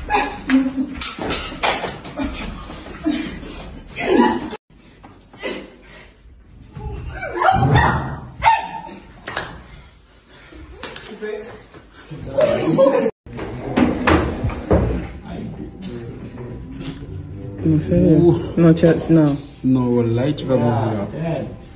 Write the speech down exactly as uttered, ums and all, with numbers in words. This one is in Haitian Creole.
Não sei. Não, não. Não, wallahi tu vas m'ouvrir.